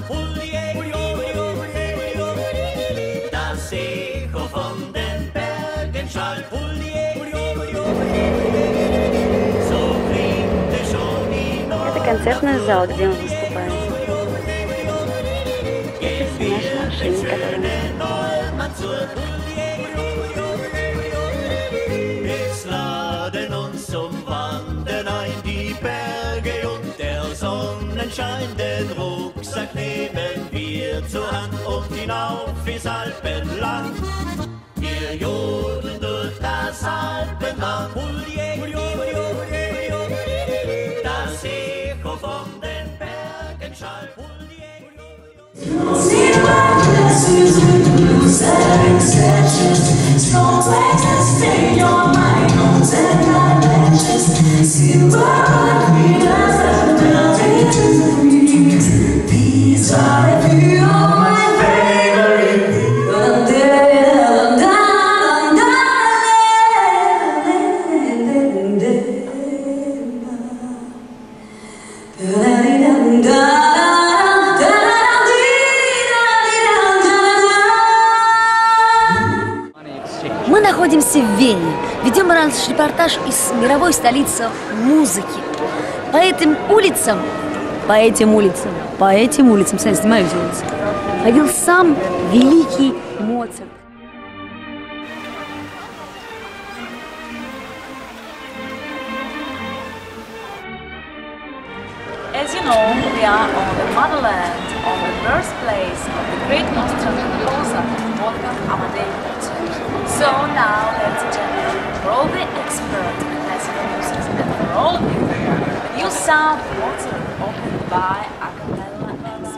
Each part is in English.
Das Echo von den Bergen schallt. So klingt es schon in Это концертный зал, где он выступает. Это наши машины, которые мы Es laden uns zum Wandern ein die Berge und der Sonnenschein, den Rucksack nehmen wir zur Hand und hinauf ins Alpenland. Wir jodeln durch das Alpenland. Das Echo von den Bergen schallt. These are a few of my favorite. Мы находимся в Вене, ведем наш репортаж из мировой столицы музыки. По этим улицам, кстати, снимаю эти улицы, ходил сам великий Моцарт. As you know, we are on the motherland, on the birthplace of the great Austrian composer Wolfgang Amadeus Mozart. So now, ladies and gentlemen, for all the experts in classical music and for all of you, the new sound of Mozart opened by a cappella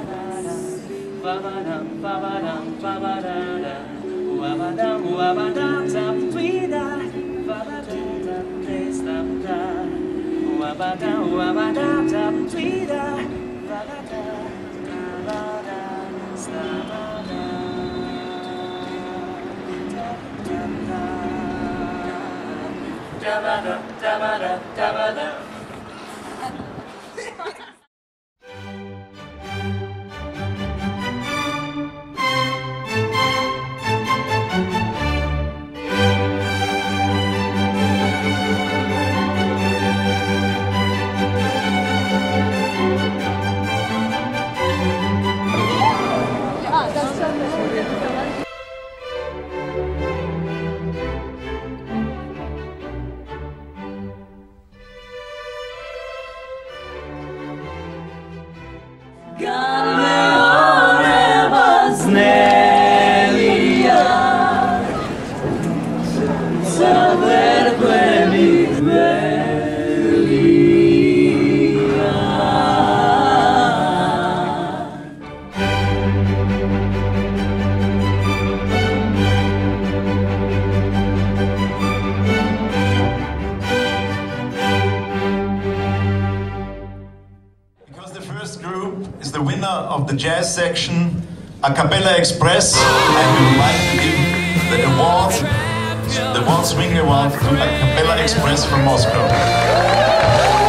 The winner of the jazz section, A Cappella Express, and we would like to give the award, the World Swing Award to A Cappella Express from Moscow.